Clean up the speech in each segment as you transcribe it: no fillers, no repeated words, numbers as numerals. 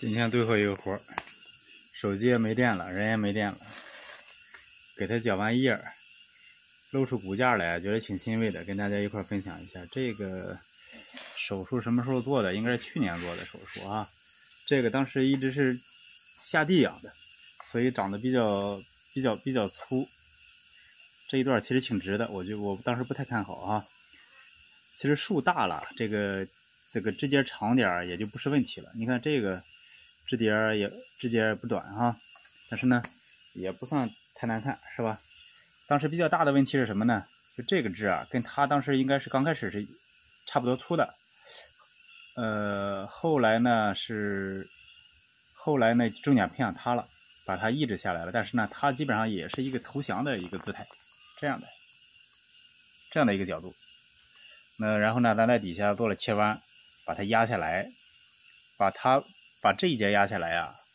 今天最后一个活，手机也没电了，人也没电了，给他绞完叶，露出骨架来，觉得挺欣慰的，跟大家一块分享一下。这个手术什么时候做的？应该是去年做的手术啊。这个当时一直是下地养的，所以长得比较粗。这一段其实挺直的，我当时不太看好啊。其实树大了，这个枝节长点也就不是问题了。你看这个枝节不短啊，但是呢也不算太难看，是吧？当时比较大的问题是什么呢？就这个枝啊，跟它当时应该是刚开始是差不多粗的，后来呢重点培养它了，把它抑制下来了。但是呢，它基本上也是一个投降的一个姿态，这样的一个角度。那然后呢，咱在底下做了切弯，把它压下来，把这一节压下来啊，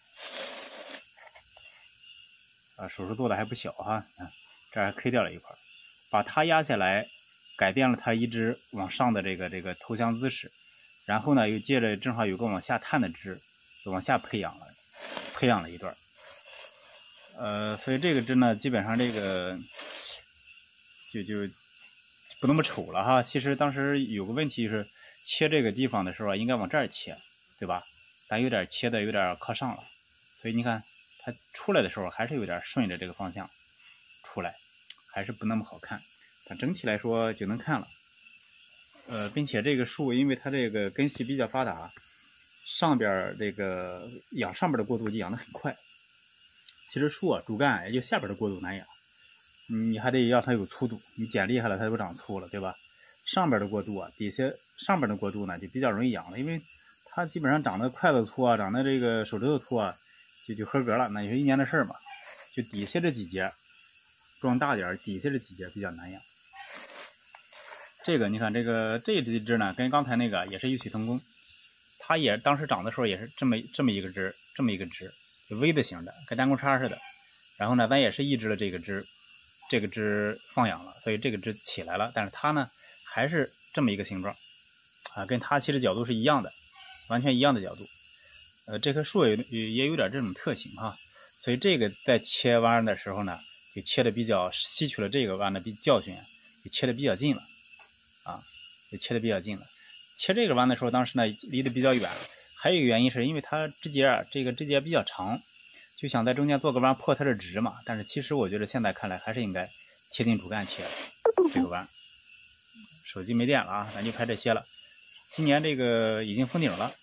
手术做的还不小哈，这还 K 掉了一块，把它压下来，改变了它一只往上的这个投降姿势，然后呢又接着正好有个往下探的枝，就往下培养了一段，所以这个枝呢，基本上这个就不那么丑了哈。其实当时有个问题是切这个地方的时候应该往这儿切，对吧？但有点切的有点靠上了，所以你看它出来的时候还是有点顺着这个方向出来，还是不那么好看。但整体来说就能看了。并且这个树因为它这个根系比较发达，上边这个养上边的过渡就养得很快。其实树啊主干也就下边的过渡难养，你还得让它有粗度，你剪厉害了它就长粗了，对吧？上边的过渡啊，上边的过渡呢就比较容易养了，因为它基本上长得筷子粗啊，长得这个手指头粗啊，就合格了，那也是一年的事嘛。就底下这几节壮大点，底下这几节比较难养。这个你看这几枝呢，跟刚才那个也是异曲同工，它也当时长的时候也是这么一个枝，就 V 的型的，跟单钩叉似的。然后呢，咱也是抑制了这个枝放养了，所以这个枝起来了，但是它呢还是这么一个形状啊，跟它其实角度是一样的，完全一样的角度。这棵树也有点这种特性哈，所以这个在切弯的时候呢，就切的比较吸取了这个弯的教训，就切的比较近了啊，就切的比较近了。切这个弯的时候，当时呢离得比较远，还有一个原因是因为它这个枝节比较长，就想在中间做个弯破它的直嘛。但是其实我觉得现在看来还是应该贴近主干切这个弯。手机没电了啊，咱就拍这些了。今年这个已经封顶了，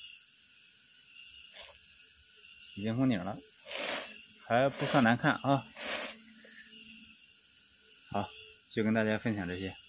还不算难看啊。好，就跟大家分享这些。